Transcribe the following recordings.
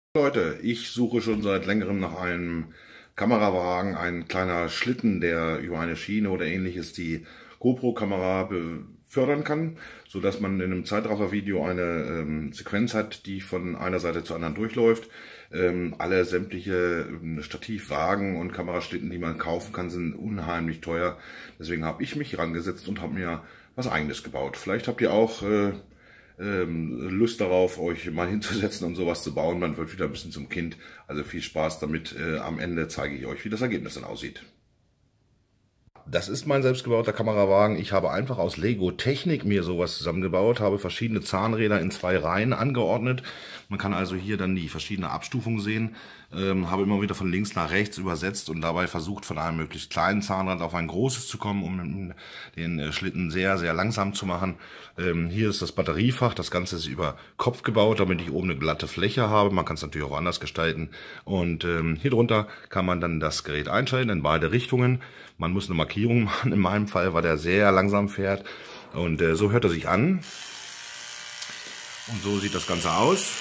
Leute, ich suche schon seit längerem nach einem Kamerawagen, ein kleiner Schlitten, der über eine Schiene oder ähnliches die GoPro-Kamera befördern kann, so dass man in einem Zeitraffer-Video eine Sequenz hat, die von einer Seite zur anderen durchläuft. Alle sämtliche Stativwagen und Kameraschlitten, die man kaufen kann, sind unheimlich teuer. Deswegen habe ich mich rangesetzt und habe mir was Eigenes gebaut. Vielleicht habt ihr auch Lust darauf, euch mal hinzusetzen und sowas zu bauen. Man wird wieder ein bisschen zum Kind. Also viel Spaß damit. Am Ende zeige ich euch, wie das Ergebnis dann aussieht. Das ist mein selbstgebauter Kamerawagen. Ich habe einfach aus Lego Technik mir sowas zusammengebaut, habe verschiedene Zahnräder in 2 Reihen angeordnet. Man kann also hier dann die verschiedenen Abstufungen sehen. Habe immer wieder von links nach rechts übersetzt und dabei versucht, von einem möglichst kleinen Zahnrad auf ein großes zu kommen, um den Schlitten sehr, sehr langsam zu machen. Hier ist das Batteriefach. Das Ganze ist über Kopf gebaut, damit ich oben eine glatte Fläche habe. Man kann es natürlich auch anders gestalten. Und hier drunter kann man dann das Gerät einschalten in beide Richtungen. Man muss eine Markierung machen, in meinem Fall, weil der sehr langsam fährt. Und so hört er sich an. Und so sieht das Ganze aus.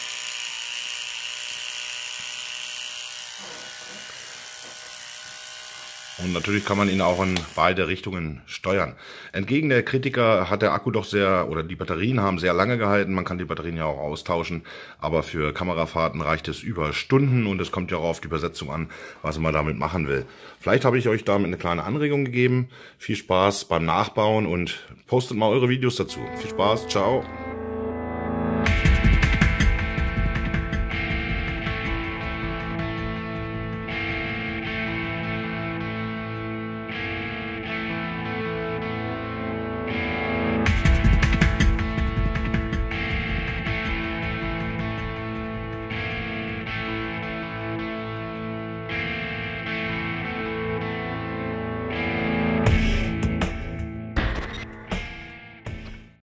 Und natürlich kann man ihn auch in beide Richtungen steuern. Entgegen der Kritiker hat der Akku doch oder die Batterien haben sehr lange gehalten. Man kann die Batterien ja auch austauschen, aber für Kamerafahrten reicht es über Stunden und es kommt ja auch auf die Übersetzung an, was man damit machen will. Vielleicht habe ich euch damit eine kleine Anregung gegeben. Viel Spaß beim Nachbauen und postet mal eure Videos dazu. Viel Spaß, ciao!